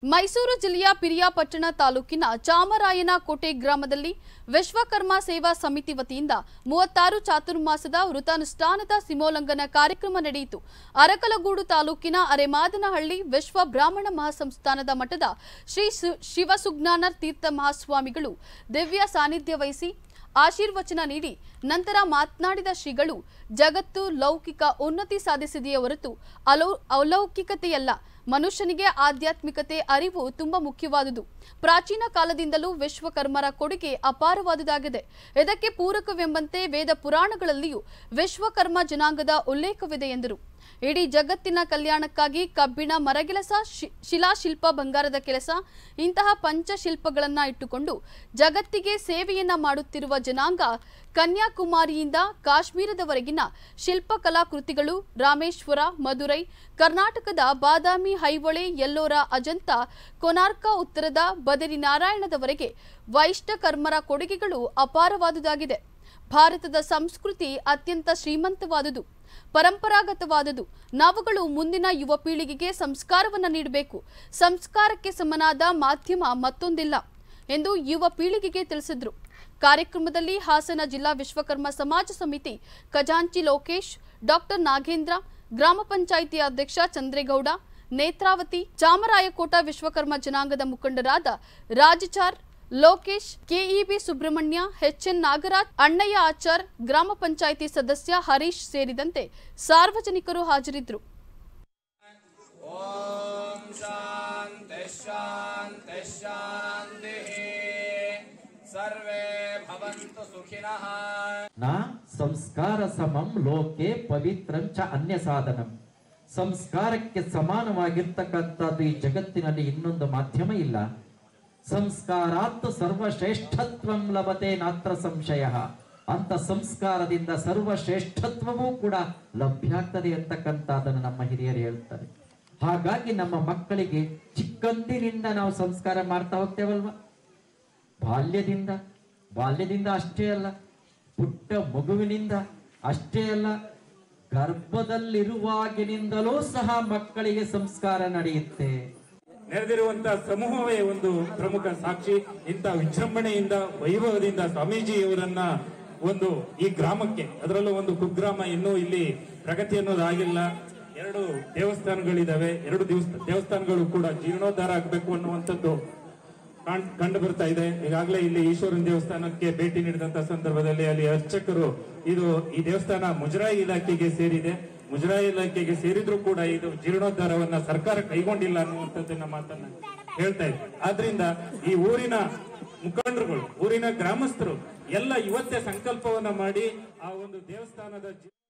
ಮೈಸೂರು ಜಿಲ್ಲೆಯ ಪಿರಿಯಾಪಟ್ಟಣ ತಾಲೂಕಿನ ಚಾಮರಾಯನಕೋಟೆ ಗ್ರಾಮದಲ್ಲಿ ವಿಶ್ವಕರ್ಮ ಸೇವಾ ಸಮಿತಿ ವತಿಯಿಂದ 36 ಚಾತುರ್ಮಾಸದ ವೃತಾನುಷ್ಠಾನದ ಸಿಮೋಲ್ಲಂಘನ ಕಾರ್ಯಕ್ರಮ ನಡೆಯಿತು. ಅರಕಲಗೂಡು ತಾಲೂಕಿನ ಅರೆಮಾದನಹಳ್ಳಿ ವಿಶ್ವ ಬ್ರಾಹ್ಮಣ ಮಹಾಸಂಸ್ಥಾನದ ಮಠದ ಶ್ರೀ ಶಿವಸುಜ್ಞಾನ ತೀರ್ಥ ಮಹಾಸ್ವಾಮಿಗಳು ದಿವ್ಯ ಸಾನ್ನಿಧ್ಯ ವಹಿಸಿ ಆಶೀರ್ವಚನ ನೀಡಿ ನಂತರ ಮಾತನಾಡಿದ ಶ್ರೀಗಳು, ಜಗತ್ತು ಲೌಕಿಕ ಉನ್ನತಿ ಸಾಧಿಸಿದೆಯೇ ಹೊರತು ಅಲೌಕಿಕತೆಯಲ್ಲ. ಮನುಷ್ಯನಿಗೆ ಆಧ್ಯಾತ್ಮಿಕತೆ ಅರಿವು ತುಂಬಾ ಮುಖ್ಯವಾದುದು. ಪ್ರಾಚೀನ ಕಾಲದಿಂದಲೂ ವಿಶ್ವಕರ್ಮರ ಕೊಡುಗೆ ಅಪಾರವಾದುದಾಗಿದೆ. ಇದಕ್ಕೆ ಪೂರಕವೆಂಬಂತೆ ವೇದ ಪುರಾಣಗಳಲ್ಲಿಯೂ ವಿಶ್ವಕರ್ಮ ಜನಾಂಗದ ಉಲ್ಲೇಖವಿದೆ ಎಂದರು. ಇಡೀ ಜಗತ್ತಿನ ಕಲ್ಯಾಣಕ್ಕಾಗಿ ಕಬ್ಬಿಣ, ಮರಗೆಲಸ, ಶಿಲಾಶಿಲ್ಪ, ಬಂಗಾರದ ಕೆಲಸ ಇಂತಹ ಪಂಚಶಿಲ್ಪಗಳನ್ನ ಇಟ್ಟುಕೊಂಡು ಜಗತ್ತಿಗೆ ಸೇವೆಯನ್ನ ಮಾಡುತ್ತಿರುವ ಜನಾಂಗ ಕನ್ಯಾಕುಮಾರಿಯಿಂದ ಕಾಶ್ಮೀರದವರೆಗಿನ ಶಿಲ್ಪಕಲಾ ಕೃತಿಗಳು ರಾಮೇಶ್ವರ, ಮಧುರೈ, ಕರ್ನಾಟಕದ ಬಾದಾಮಿ, ಐಹೊಳೆ, ಎಲ್ಲೋರ, ಅಜಂತ, ಕೊನಾರ್ಕ, ಉತ್ತರದ ಬದರಿನಾರಾಯಣದವರೆಗೆ ವೈಷ್ಣಕರ್ಮರ ಕೊಡುಗೆಗಳು ಅಪಾರವಾದುದಾಗಿದೆ. ಭಾರತದ ಸಂಸ್ಕೃತಿ ಅತ್ಯಂತ ಶ್ರೀಮಂತವಾದುದು, ಪರಂಪರಾಗತವಾದುದು. ನಾವುಗಳು ಮುಂದಿನ ಯುವ ಪೀಳಿಗೆಗೆ ಸಂಸ್ಕಾರವನ್ನು ನೀಡಬೇಕು. ಸಂಸ್ಕಾರಕ್ಕೆ ಸಮನಾದ ಮಾಧ್ಯಮ ಮತ್ತೊಂದಿಲ್ಲ ಎಂದು ಯುವ ಪೀಳಿಗೆಗೆ ತಿಳಿಸಿದರು. ಕಾರ್ಯಕ್ರಮದಲ್ಲಿ ಹಾಸನ ಜಿಲ್ಲಾ ವಿಶ್ವಕರ್ಮ ಸಮಾಜ ಸಮಿತಿ ಖಜಾಂಚಿ ಲೋಕೇಶ್, ಡಾಕ್ಟರ್ ನಾಗೇಂದ್ರ, ಗ್ರಾಮ ಪಂಚಾಯಿತಿ ಅಧ್ಯಕ್ಷ ಚಂದ್ರೇಗೌಡ, ನೇತ್ರಾವತಿ, ಚಾಮರಾಯಕೋಟ ವಿಶ್ವಕರ್ಮ ಜನಾಂಗದ ಮುಖಂಡರಾದ ರಾಜಚಾರ್, ಲೋಕೇಶ್, ಕೆಇಬಿ ಸುಬ್ರಹ್ಮಣ್ಯ, ಎಚ್ಎನ್ ನಾಗರಾಜ್, ಅಣ್ಣಯ್ಯ ಆಚಾರ್, ಗ್ರಾಮ ಪಂಚಾಯಿತಿ ಸದಸ್ಯ ಹರೀಶ್ ಸೇರಿದಂತೆ ಸಾರ್ವಜನಿಕರು ಹಾಜರಿದ್ದರು. ಸಂಸ್ಕಾರ ಸಮಂ ಲೋಕೆ ಪವಿತ್ರಂಚ ಅನ್ಯ ಸಾಧನಂ. ಸಂಸ್ಕಾರಕ್ಕೆ ಸಮಾನವಾಗಿರ್ತಕ್ಕಂಥದ್ದು ಈ ಜಗತ್ತಿನಲ್ಲಿ ಇನ್ನೊಂದು ಮಾಧ್ಯಮ ಇಲ್ಲ. ಸಂಸ್ಕಾರಾತ್ ಸರ್ವಶ್ರೇಷ್ಠತ್ವಂ ಲಭತೆ ನಾತ್ರ ಸಂಶಯ. ಅಂತ ಸಂಸ್ಕಾರದಿಂದ ಸರ್ವಶ್ರೇಷ್ಠತ್ವವೂ ಕೂಡ ಲಭ್ಯ ಆಗ್ತದೆ ಅಂತಕ್ಕಂಥದ್ದನ್ನು ನಮ್ಮ ಹಿರಿಯರು ಹೇಳ್ತಾರೆ. ಹಾಗಾಗಿ ನಮ್ಮ ಮಕ್ಕಳಿಗೆ ಚಿಕ್ಕಂದಿನಿಂದ ನಾವು ಸಂಸ್ಕಾರ ಮಾಡ್ತಾ ಹೋಗ್ತೇವಲ್ವಾ, ಬಾಲ್ಯದಿಂದ ಅಷ್ಟೇ ಅಲ್ಲ, ಪುಟ್ಟ ಮಗುವಿನಿಂದ ಅಷ್ಟೇ ಅಲ್ಲ, ಗರ್ಭದಲ್ಲಿರುವಾಗಿನಿಂದಲೂ ಸಹ ಮಕ್ಕಳಿಗೆ ಸಂಸ್ಕಾರ ನಡೆಯುತ್ತೆ. ನೆರೆದಿರುವಂತಹ ಸಮೂಹವೇ ಒಂದು ಪ್ರಮುಖ ಸಾಕ್ಷಿ. ಇಂಥ ವಿಜೃಂಭಣೆಯಿಂದ, ವೈಭವದಿಂದ ಸ್ವಾಮೀಜಿಯವರನ್ನ ಒಂದು ಈ ಗ್ರಾಮಕ್ಕೆ, ಅದರಲ್ಲೂ ಒಂದು ಕುಗ್ರಾಮ, ಇನ್ನೂ ಇಲ್ಲಿ ಪ್ರಗತಿ ಅನ್ನೋದು ಆಗಿಲ್ಲ. 2 ದೇವಸ್ಥಾನಗಳಿದಾವೆ. 2 ದೇವಸ್ಥಾನಗಳು ಕೂಡ ಜೀರ್ಣೋದ್ಧಾರ ಆಗಬೇಕು ಅನ್ನುವಂಥದ್ದು ಕಂಡು ಬರ್ತಾ ಇದೆ. ಈಗಾಗಲೇ ಇಲ್ಲಿ ಈಶ್ವರನ ದೇವಸ್ಥಾನಕ್ಕೆ ಭೇಟಿ ನೀಡಿದಂತ ಸಂದರ್ಭದಲ್ಲಿ ಅಲ್ಲಿ ಅರ್ಚಕರು ಈ ದೇವಸ್ಥಾನ ಮುಜರಾಯಿ ಇಲಾಖೆಗೆ ಸೇರಿದೆ, ಮುಜರಾಯಿ ಇಲಾಖೆಗೆ ಸೇರಿದ್ರು ಕೂಡ ಇದು ಜೀರ್ಣೋದ್ಧಾರವನ್ನ ಸರ್ಕಾರ ಕೈಗೊಂಡಿಲ್ಲ ಅನ್ನುವಂಥದ್ದನ್ನ ಮಾತನ್ನ ಹೇಳ್ತಾ ಇದೆ. ಆದ್ರಿಂದ ಈ ಊರಿನ ಮುಖಂಡರುಗಳು, ಊರಿನ ಗ್ರಾಮಸ್ಥರು ಎಲ್ಲ ಇವತ್ತೇ ಸಂಕಲ್ಪವನ್ನ ಮಾಡಿ ಆ ಒಂದು ದೇವಸ್ಥಾನದ